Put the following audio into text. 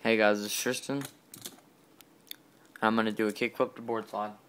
Hey guys, it's Tristan. I'm going to do a kickflip to board slide.